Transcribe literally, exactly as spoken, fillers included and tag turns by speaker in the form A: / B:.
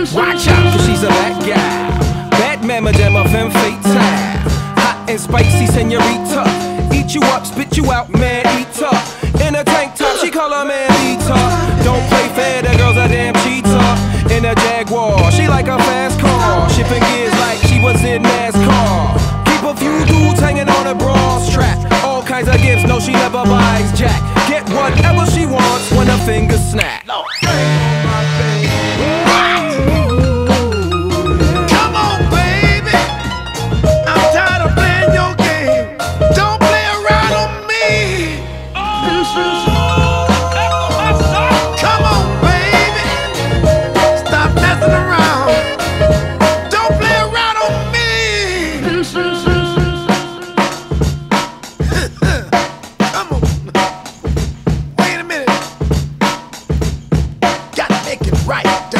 A: Watch out, cause she's a bad gal. Bad mama jamma femme fatale. Hot and spicy senorita. Eat you up, spit you out, man eater. In a tank top, she call her man eater. Don't play fair, that girl's a damn cheater. In a Jaguar, she like a fast car. Shipping gears like she was in NASCAR. Keep a few dudes hanging on a bra strap. All kinds of gifts, no she never buys jack. Get whatever she wants when her fingers snap. No.
B: Right.